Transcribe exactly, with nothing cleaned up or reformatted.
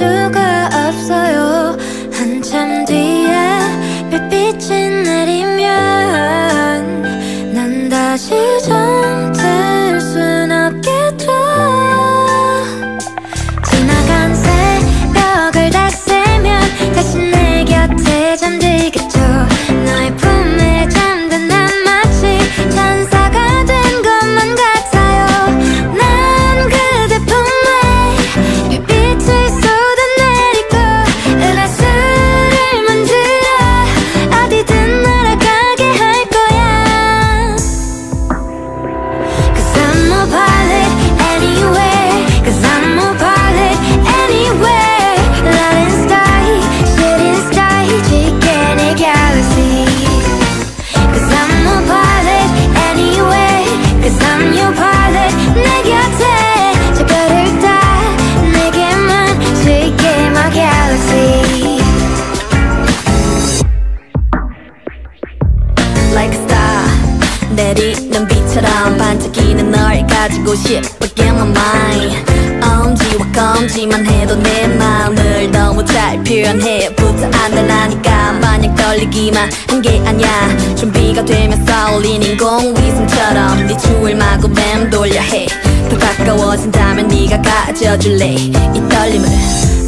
수가 없어요. 한참 뒤에 별빛이 내리면 난 다시 잠들 순 없겠죠. 지나간 새벽을 다 세면 다시 내 곁에 잠들겠죠. 너의 품에 잠든 난 마치 천사가 된 것만 같아요. 난 그대 품에 별빛을 쏟아내리고 은하수를 만들어 어디든 날아가게 할 거야. Cause I'm a pilot anywhere. Cause I'm a pilot anywhere. Light sky, shooting star, 지게 내 galaxy. Cause I'm a pilot anywhere. Cause I'm your pilot. 내 곁에 저 별을 다 내게만 지게 my galaxy. Like a star 내리는 빛처럼 반짝이는 널 가지고 싶어 get my mind. 엄지와 검지만 해도 내 마음을 너무 잘 표현해. 부터 안달나니까 마냥 떨리기만 한 게 아냐. 준비가 되면 쏠린 인공위성처럼 네 추을 마구 맴돌려 해. 더 가까워진다면 네가 가져줄래 이 떨림을.